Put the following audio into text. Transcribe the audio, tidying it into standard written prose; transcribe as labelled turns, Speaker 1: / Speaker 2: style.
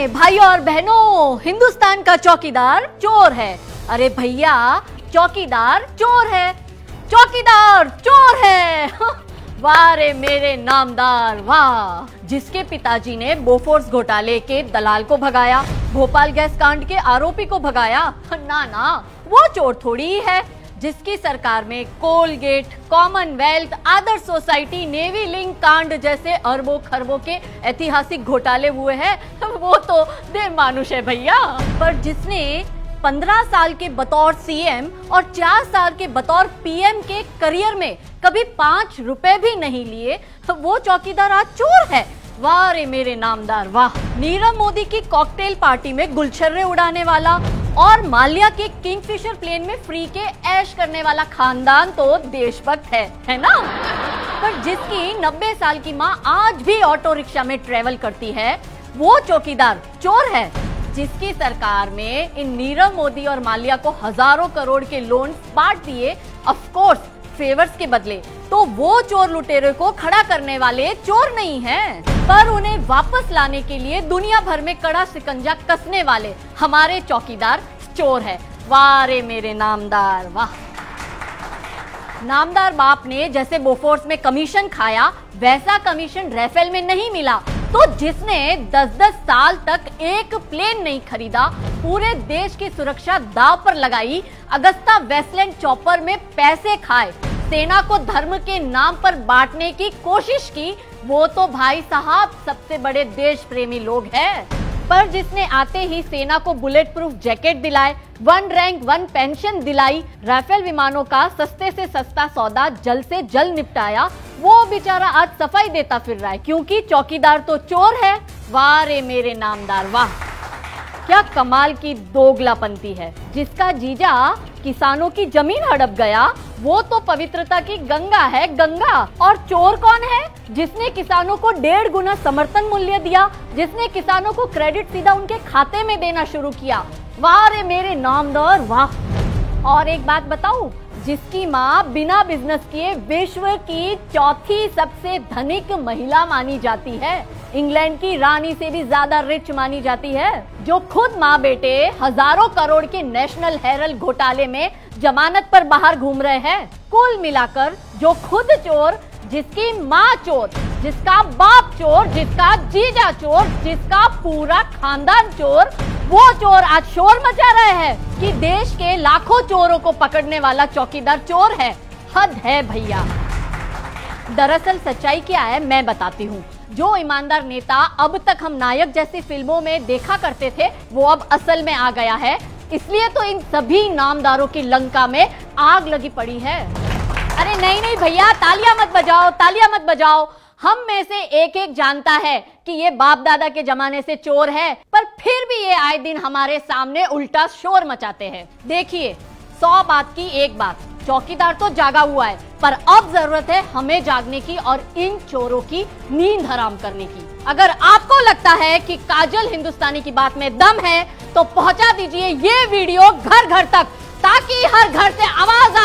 Speaker 1: भाइयों और बहनों, हिंदुस्तान का चौकीदार चोर है। अरे भैया, चौकीदार चोर है, चौकीदार चोर है। वाह रे मेरे नामदार वाह। जिसके पिताजी ने बोफोर्स घोटाले के दलाल को भगाया, भोपाल गैस कांड के आरोपी को भगाया, ना वो चोर थोड़ी ही है। जिसकी सरकार में Coalgate, Commonwealth, Adarsh society, navy link कांड जैसे अरबों खरबों के ऐतिहासिक घोटाले हुए हैं, वो तो देवमानुष है भैया। पर जिसने 15 साल के बतौर सीएम और 4 साल के बतौर पीएम के करियर में कभी 5 रुपए भी नहीं लिए, वो चौकीदार आज चोर है। वाह रे मेरे नामदार वाह। नीरव मोदी की कॉकटेल पार्टी में गुलछर्रे उड़ाने वाला और माल्या के किंगफिशर प्लेन में फ्री के ऐश करने वाला खानदान तो देशभक्त है ना। पर जिसकी 90 साल की माँ आज भी ऑटो रिक्शा में ट्रेवल करती है, वो चौकीदार चोर है। जिसकी सरकार में इन नीरव मोदी और माल्या को हजारों करोड़ के लोन बांट दिए, ऑफ कोर्स फेवर्स के बदले, तो वो चोर लुटेरे को खड़ा करने वाले चोर नहीं हैं, पर उन्हें वापस लाने के लिए दुनिया भर में कड़ा शिकंजा कसने वाले हमारे चौकीदार चोर है। वाह रे मेरे नामदार वाह। नामदार बाप ने जैसे बोफोर्स में कमीशन खाया, वैसा कमीशन राफेल में नहीं मिला। तो जिसने 10-10 साल तक एक प्लेन नहीं खरीदा, पूरे देश की सुरक्षा दांव पर लगाई, अगस्ता वेस्टलैंड चॉपर में पैसे खाए, सेना को धर्म के नाम पर बांटने की कोशिश की, वो तो भाई साहब सबसे बड़े देश प्रेमी लोग हैं। पर जिसने आते ही सेना को बुलेट प्रूफ जैकेट दिलाए, 1 रैंक 1 पेंशन दिलाई, राफेल विमानों का सस्ते से सस्ता सौदा जल्द से जल्द निपटाया, वो बेचारा आज सफाई देता फिर रहा है, क्योंकि चौकीदार तो चोर है। वाह रे मेरे नामदार वाह। क्या कमाल की दोगलापंती है। जिसका जीजा किसानों की जमीन हड़प गया, वो तो पवित्रता की गंगा है गंगा। और चोर कौन है? जिसने किसानों को 1.5 गुना समर्थन मूल्य दिया, जिसने किसानों को क्रेडिट सीधा उनके खाते में देना शुरू किया। वाह रे मेरे नामदार वाह। और एक बात बताऊं, जिसकी माँ बिना बिजनेस किए विश्व की 4थी सबसे धनिक महिला मानी जाती है, इंग्लैंड की रानी से भी ज्यादा रिच मानी जाती है, जो खुद माँ बेटे हजारों करोड़ के नेशनल हेरल्ड घोटाले में जमानत पर बाहर घूम रहे हैं। कुल मिलाकर जो खुद चोर, जिसकी माँ चोर, जिसका बाप चोर, जिसका जीजा चोर, जिसका पूरा खानदान चोर, वो चोर आज शोर मचा रहे हैं कि देश के लाखों चोरों को पकड़ने वाला चौकीदार चोर है। हद है भैया। दरअसल सच्चाई क्या है मैं बताती हूँ। जो ईमानदार नेता अब तक हम नायक जैसी फिल्मों में देखा करते थे, वो अब असल में आ गया है। इसलिए तो इन सभी नामदारों की लंका में आग लगी पड़ी है। अरे नहीं भैया, तालियां मत बजाओ, तालियां मत बजाओ। हम में से एक एक जानता है कि ये बाप दादा के जमाने से चोर है, पर फिर भी ये आए दिन हमारे सामने उल्टा शोर मचाते हैं। देखिए, 100 बात की एक बात, चौकीदार तो जागा हुआ है, पर अब जरूरत है हमें जागने की और इन चोरों की नींद हराम करने की। अगर आपको लगता है कि काजल हिंदुस्तानी की बात में दम है, तो पहुंचा दीजिए ये वीडियो घर घर तक, ताकि हर घर से आवाज